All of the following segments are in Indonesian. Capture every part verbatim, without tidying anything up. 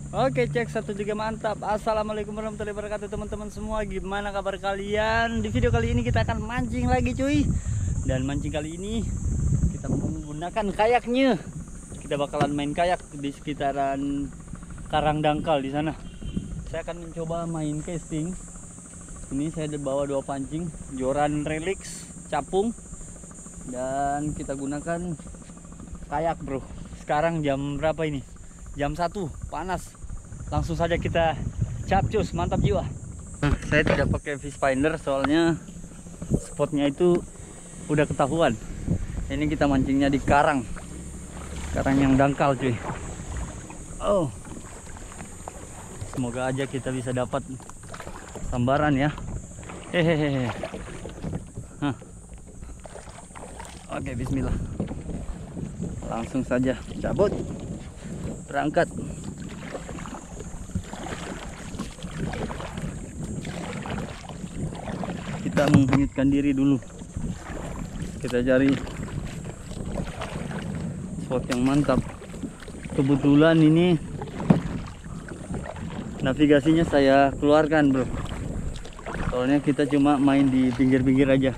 Oke, cek satu juga mantap. Assalamualaikum warahmatullahi wabarakatuh teman-teman semua. Gimana kabar kalian? Di video kali ini kita akan mancing lagi cuy. Dan mancing kali ini kita menggunakan kayaknya. Kita bakalan main kayak di sekitaran Karang Dangkal di sana. Saya akan mencoba main casting. Ini saya bawa dua pancing, Joran Relix, capung. Dan kita gunakan kayak bro. Sekarang jam berapa ini? Jam satu, panas. Langsung saja kita capcus, mantap jiwa. Nah, saya tidak pakai fish finder soalnya spotnya itu udah ketahuan. Ini kita mancingnya di karang, karang yang dangkal cuy. Oh, semoga aja kita bisa dapat sambaran ya. Hehehe. Hah. Oke, bismillah. Langsung saja cabut, berangkat. Kita menghanyutkan diri dulu. Kita cari spot yang mantap. Kebetulan ini navigasinya saya keluarkan bro. Soalnya kita cuma main di pinggir-pinggir aja.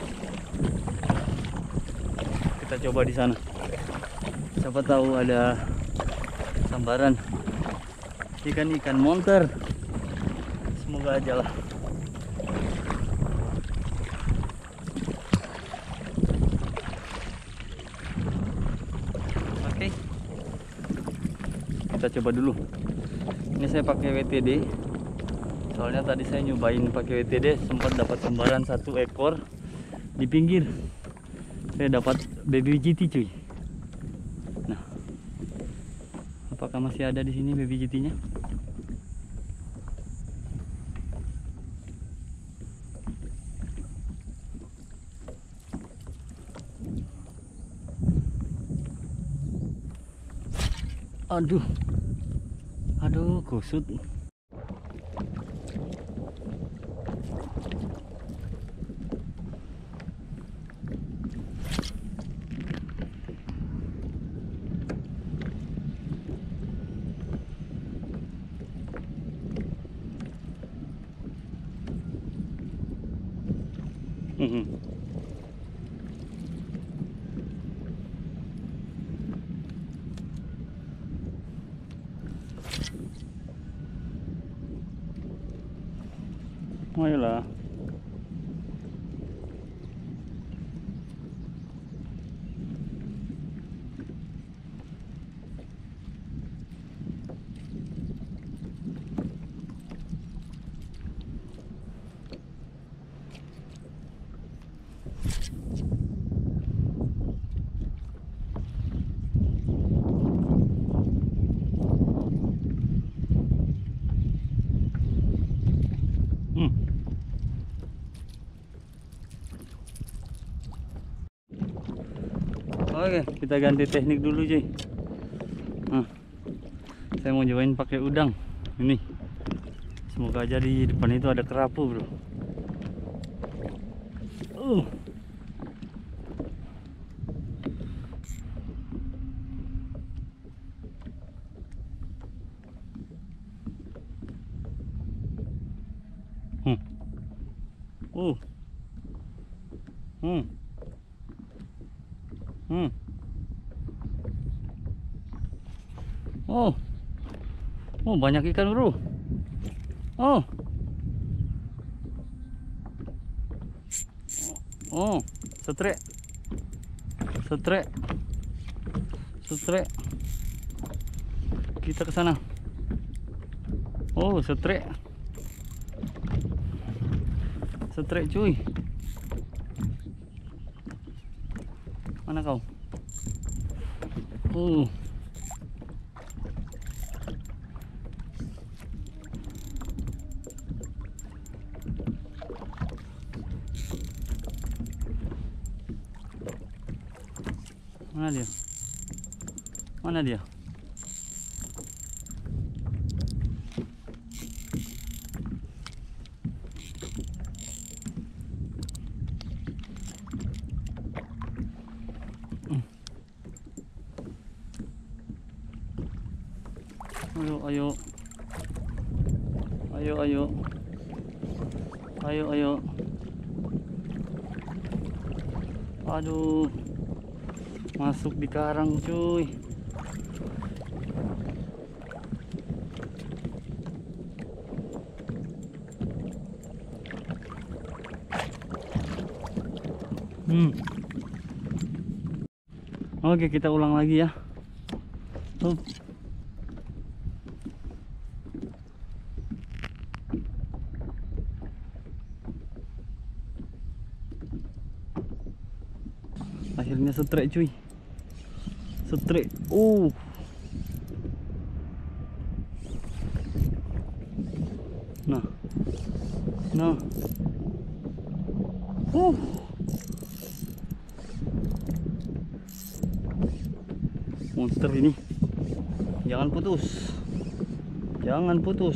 Kita coba di sana. Siapa tahu ada sambaran ikan-ikan monster. Semoga aja lah. Oke, kita coba dulu. Ini saya pakai W T D. Soalnya tadi saya nyobain pakai W T D, sempat dapat sambaran satu ekor di pinggir. Saya dapat baby G T cuy. Nah, apakah masih ada di sini baby G T-nya? Aduh, aduh, kusut. Hmm. Ayolah. Oke, kita ganti teknik dulu cuy. Nah, saya mau cobain pakai udang. Ini, semoga aja di depan itu ada kerapu bro. Uh. Hmm. Uh. Hmm. Hmm. Oh, oh banyak ikan bro. Oh, oh, setrek, setrek, setrek. Kita ke sana. Oh, setrek, setrek cuy. Mana kau? Uh. Mana dia? Mana dia? Ayo, ayo. Ayo, ayo. Ayo, ayo. Aduh. Masuk di karang, cuy. Hmm. Oke, kita ulang lagi ya. Tuh. Akhirnya setrek, cuy. Setrek. Oh. Nah. Nah. Uh. Monster ini. Jangan putus. Jangan putus.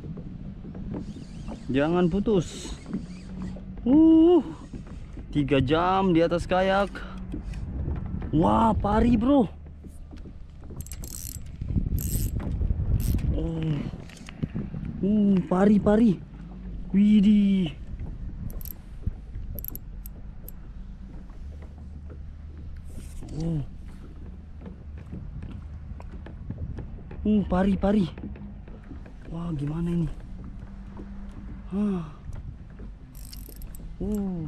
Jangan putus. Uh. Tiga jam di atas kayak. Wah, pari, bro. Oh. Uh, pari, pari. Widih. Oh. Uh, pari, pari. Wah, gimana ini? Hah. Uh.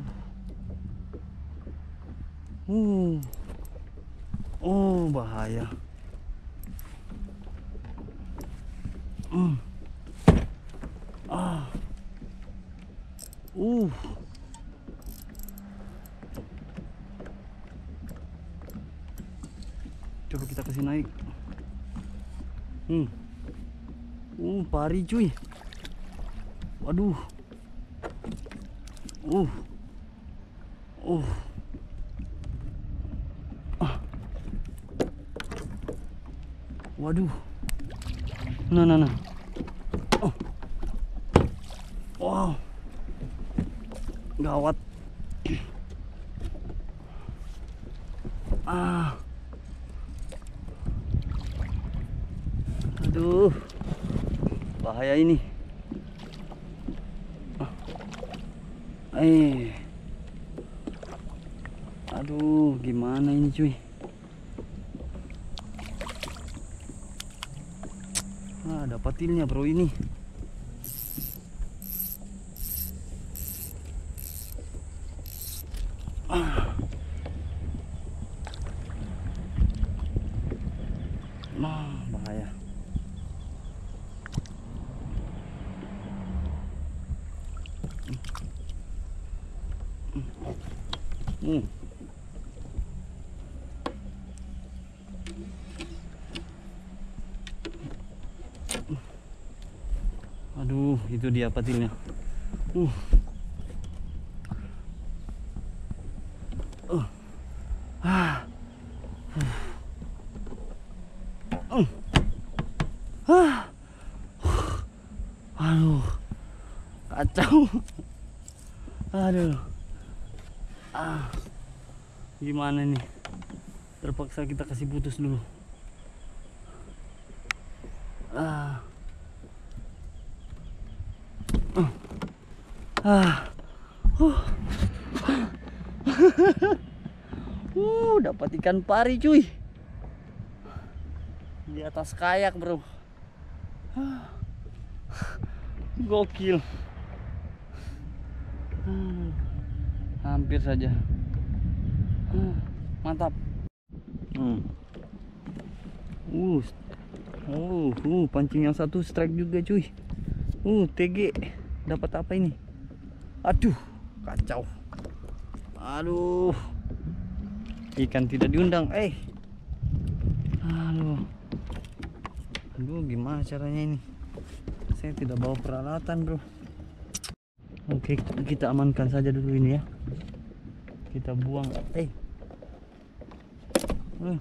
Uh. Oh, bahaya. Hmm. Ah. Uh. Coba kita kasih naik. Hmm. Uh, pari, cuy. Waduh. Uh. Uh. Waduh. Nah, nah, nah. Oh. Wow. Gawat. Ah. Aduh. Bahaya ini. Ah. Eh. Aduh, gimana ini, cuy? Ah, dapatinnya, bro, ini. Ah. Nah, bahaya. Hmm. Aduh, itu dia patilnya. Uh. Uh. Ah. Uh. Ah. Aduh. Kacau. Aduh. Ah. Gimana nih? Terpaksa kita kasih putus dulu. Ah. Uh. Ah. Uh. uh, dapat ikan pari, cuy. Di atas kayak, bro. Gokil. Hmm. Hampir saja. Hmm. Mantap. Hmm. Uh. Oh, uh, pancing yang satu strike juga, cuy. Uh, T G. Dapat apa ini? Aduh, kacau. Aduh. Ikan tidak diundang, eh. Aduh. Aduh, gimana caranya ini? Saya tidak bawa peralatan, bro. Oke, kita amankan saja dulu ini ya. Kita buang, eh. Uh.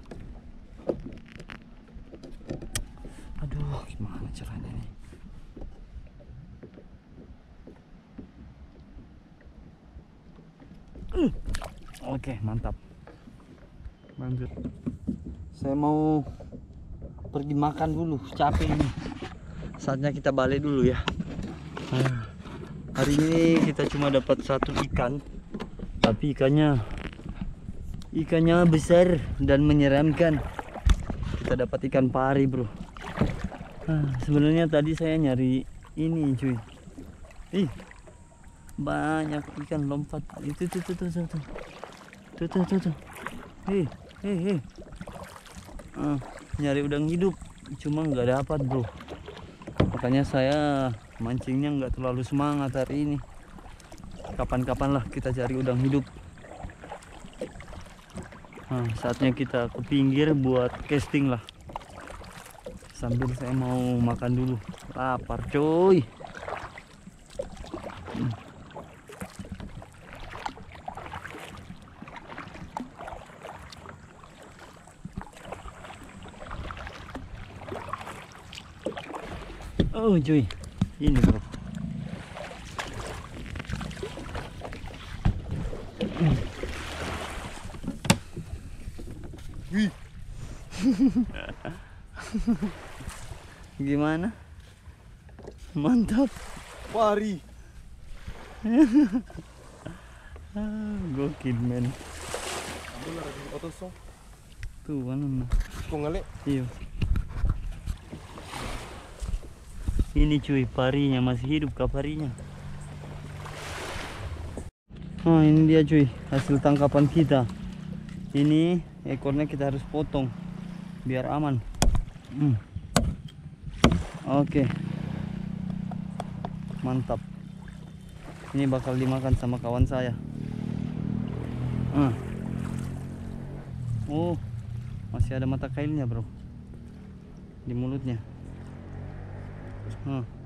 Aduh, gimana caranya nih? Uh. Oke, mantap. Lanjut. Saya mau pergi makan dulu, capek ini. Saatnya kita balik dulu ya. Nah, hari ini kita cuma dapat satu ikan, tapi ikannya ikannya besar dan menyeramkan. Kita dapat ikan pari, bro. Nah, sebenarnya tadi saya nyari ini, cuy. Ih, banyak ikan lompat. Itu tuh tuh tuh tuh tuh tuh tuh tuh tuh. Hei, hei, hei. Ah, nyari udang hidup, cuma nggak dapat, bro. Makanya saya mancingnya nggak terlalu semangat hari ini. Kapan-kapan lah kita cari udang hidup. Nah, saatnya kita ke pinggir buat casting lah. Sambil saya mau makan dulu, lapar coy. Hmm. Oh cuy, ini bro. Wih. Gimana? Mantap. Pari. Ah, gokil men. Kamu lagi otoso. Tuh mana? Kok ngelek? Iya. Ini cuy, parinya masih hidup kah parinya? Oh, ini dia cuy, hasil tangkapan kita. Ini ekornya kita harus potong biar aman. Hmm. Oke. Mantap. Ini bakal dimakan sama kawan saya. Ah. Oh, masih ada mata kailnya, bro. Di mulutnya. Hmm.